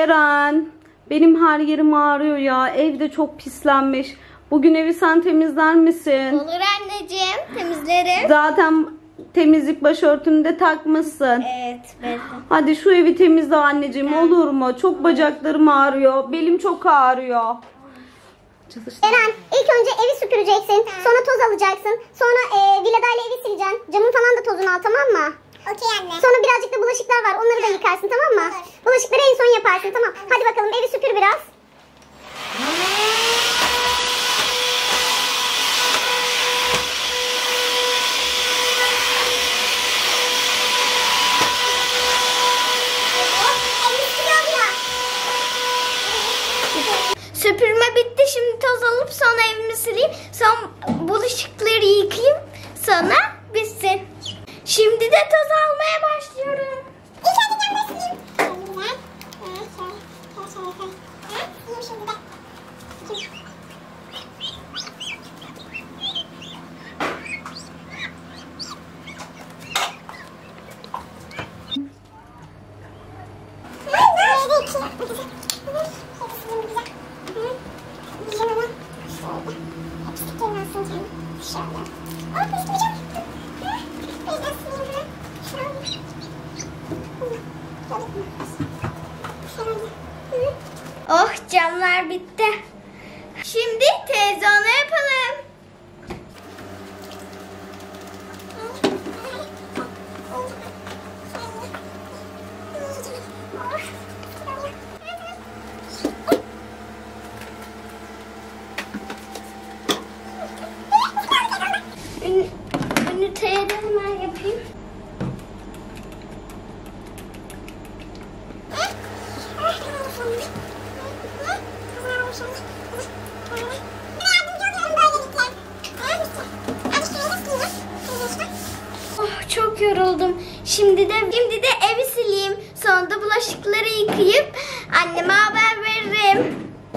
Ceren, benim her yerim ağrıyor ya. Evde çok pislenmiş. Bugün evi sen temizler misin? Olur anneciğim, temizlerim. Zaten temizlik başörtünü de takmışsın. Evet, ben. Hadi şu evi temizle anneciğim, olur mu? Çok bacaklarım ağrıyor. Belim çok ağrıyor. Ceren, ilk önce evi süpüreceksin. Sonra toz alacaksın. Sonra viladayla evi sileceksin. Camın falan da tozunu al, tamam mı? Okey anne. Sonra birazcık da bulaşıklar var. Onları da yıkarsın, tamam mı? Olur. Bulaşıkları en son yaparsın, tamam. Hadi bakalım evi süpür biraz. Süpürme bitti. Şimdi toz alıp sonra evimi sileyim. Sonra bulaşıkları yıkayayım. Sonra bitsin. Şimdi de toz almaya başlıyorum. Oh, camlar bitti. Şimdi televizyonu yapalım. Üniteyi de hemen yapayım. Oh, çok yoruldum. Şimdi de evi sileyim. Sonra da bulaşıkları yıkayıp anneme haber veririm.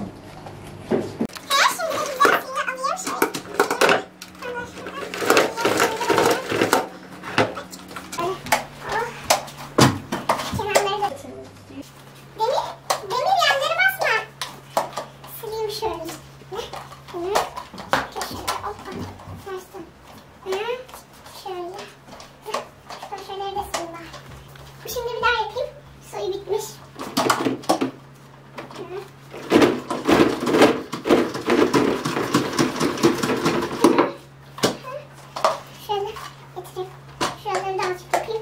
Şimdi bir daha yapayım. Suyu bitmiş. Şöyle getireyim. Şuraları da azıcık yapayım.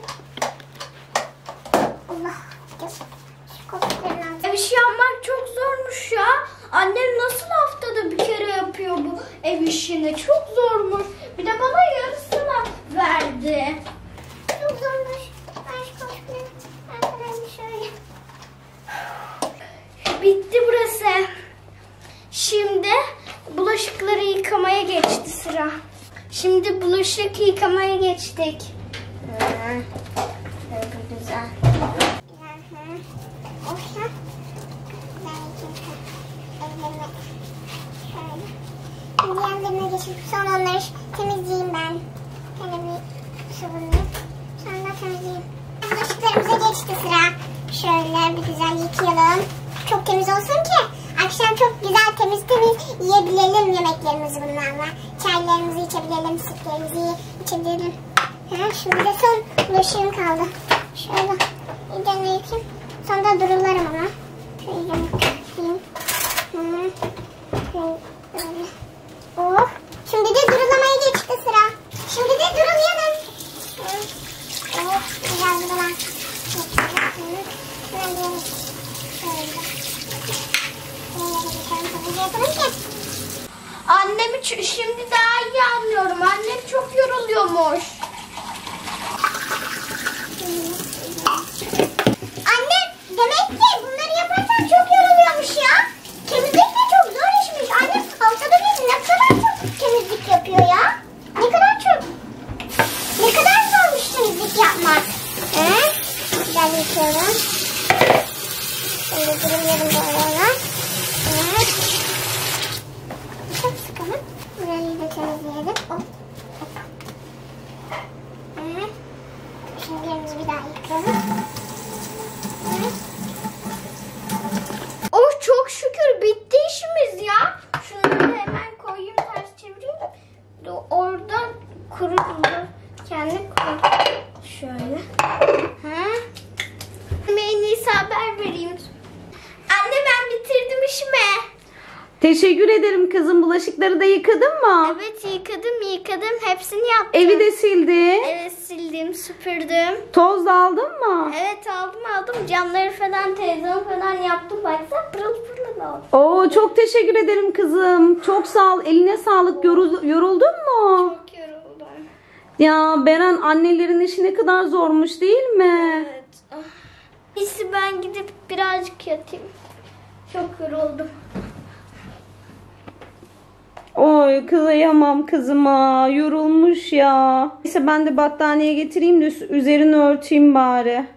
Allah. Şu koltukların altına. Ev işi yapmak çok zormuş ya. Annem nasıl haftada bir kere yapıyor bu ev işini? Çok zormuş. Bir de bana yarısını verdi. Çok zormuş. Ben şu koltukları arkadan şöyle. Bitti burası. Şimdi bulaşıkları yıkamaya geçti sıra. Şimdi bulaşık yıkamaya geçtik. Böyle güzel. Olsa ben ellerime şöyle. Şimdi yanlarına geçip sonra onları temizleyeyim ben. Şöyle bir sıvınayım. Sonra temizleyeyim. Bulaşıklarımıza geçti sıra. Şöyle bir güzel yıkayalım. Çok temiz olsun ki akşam çok güzel temiz yiyebilelim yemeklerimizi bunlarla. Çaylarımızı içebilelim, sütlerimizi içebilelim. Şimdi de son bulaşığım kaldı. Şöyle iyice yıkayayım. Sonra da durularım ama. Şöyle yıkayayım. Oh. Şimdi de durulamaya geçti sıra. Şimdi de durulayalım. Oh, güzel durulan. Annemi şimdi daha iyi anlıyorum. Annem çok yoruluyormuş. Anne, demek ki bunları yaparken çok yoruluyormuş ya. Temizlik de çok zor işmiş. Anne haftada bir ne kadar çok temizlik yapıyor ya. Ne kadar çok. Ne kadar zormuş temizlik yapmak. Güzel yıkıyorum. Şöyle duruyorum böyle. Çok sıkalım. Burayı da temizleyelim. Hop. Şimdi yerimizi bir daha yıkayalım. Teşekkür ederim kızım. Bulaşıkları da yıkadın mı? Evet yıkadım. Hepsini yaptım. Evi de sildin. Evet sildim, süpürdüm. Toz da aldın mı? Evet aldım. Camları falan televizyon falan yaptım. Baksana pırıl pırıl oldu. Oo, çok teşekkür ederim kızım. Çok sağ ol. Eline sağlık. Yoruldun mu? Çok yoruldum. Ya Beren, annelerin işi ne kadar zormuş değil mi? Evet. İşte ben gidip birazcık yatayım. Çok yoruldum. Oy, kıyamam kızıma. Yorulmuş ya. Neyse ben de battaniye getireyim de üzerini örteyim bari.